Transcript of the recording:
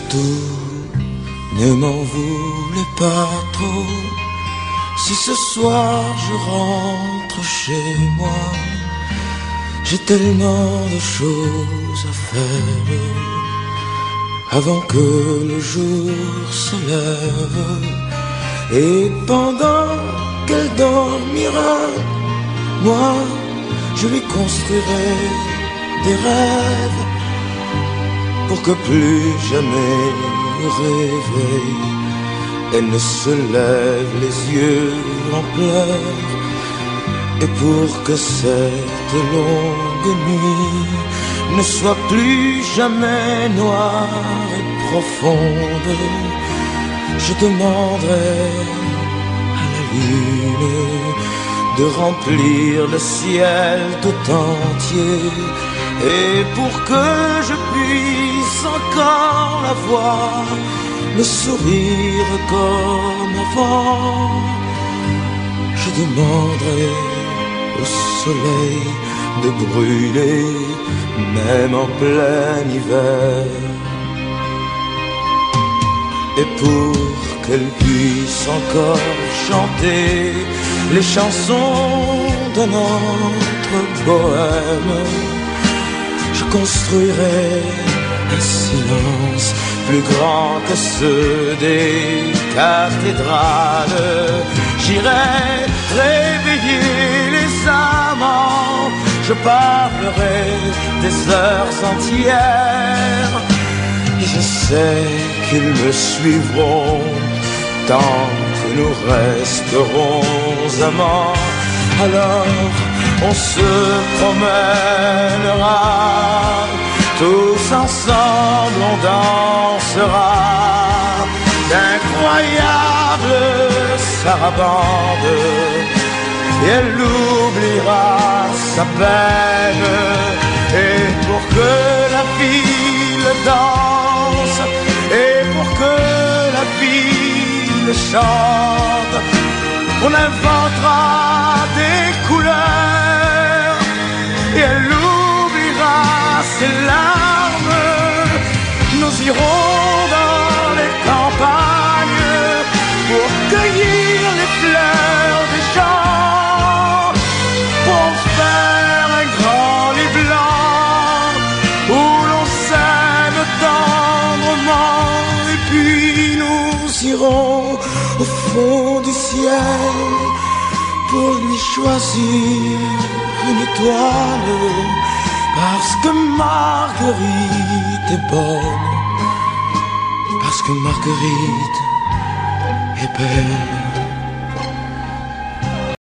surtout, ne m'en voulez pas trop. Si ce soir je rentre chez moi, j'ai tellement de choses à faire avant que le jour se lève. Et pendant qu'elle dormira, moi, je lui construirai des rêves pour que plus jamais au réveil elle ne se lève les yeux en pleurs, et pour que cette longue nuit ne soit plus jamais noire et profonde, je demanderai à la lune de remplir le ciel tout entier. Et pour que je puisse encore la voir, me sourire comme avant, je demanderai au soleil de brûler, même en plein hiver. Et pour qu'elle puisse encore chanter les chansons de notre bohème, je construirai un silence plus grand que ceux des cathédrales. J'irai réveiller les amants, je parlerai des heures entières, et je sais qu'ils me suivront tant que nous resterons amants. Alors on se promènera, tous ensemble on dansera d'incroyables sarabandes, et elle oubliera sa peine. Et pour que la ville danse, et pour que la ville chante, on inventera des couleurs, et elle oubliera ses larmes. Nous irons dans les campagnes pour cueillir les fleurs des champs, pour faire un grand lit blanc où l'on s'aime tendrement. Et puis nous irons au fond du ciel pour lui choisir une étoile, parce que Marguerite est bonne, parce que Marguerite est belle.